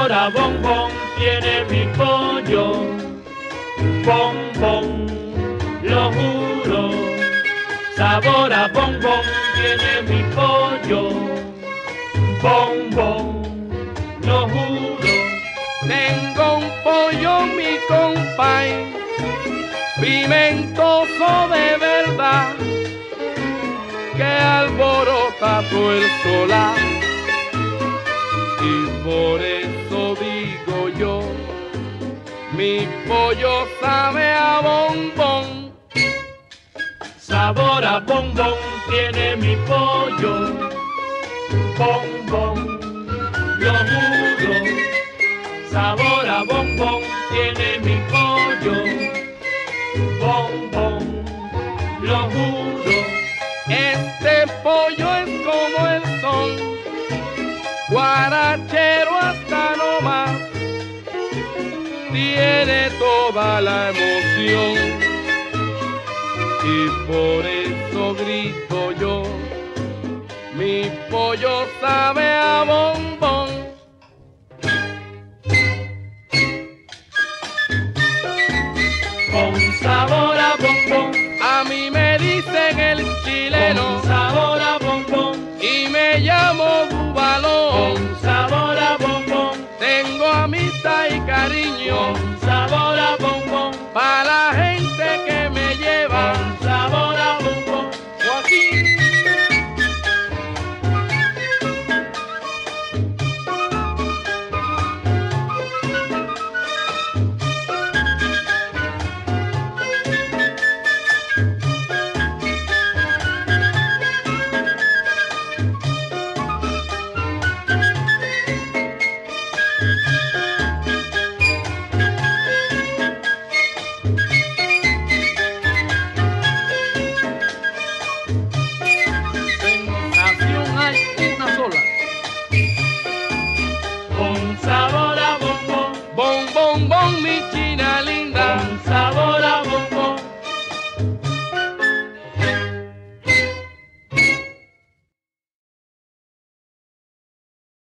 Sabor a bombón tiene mi pollo, bombón, lo juro. Sabor a bombón tiene mi pollo, bombón, lo juro. Tengo un pollo, mi compay, pimentoso de verdad, que alborota todo el solar. Y por eso digo yo, mi pollo sabe a bombón. Sabor a bombón tiene mi pollo, bombón, lo juro. Sabor a bombón tiene mi pollo, bombón, lo juro. Este pollo es como el son, guarachero hasta no más, tiene toda la emoción. Y por eso grito yo, mi pollo sabe a bombón. Con sabor a bombón, A mí me dicen el chileno, con sabor a bombón, y me llamo Bubalón. con sabor a bombón, Tengo amistad y cariño con sabor a bombón, para la gente que me lleva. con sabor a bombón. Joaquín. Sensación hay una sola. Con sabor a bombón, Bom, bom, bom, mi chileno.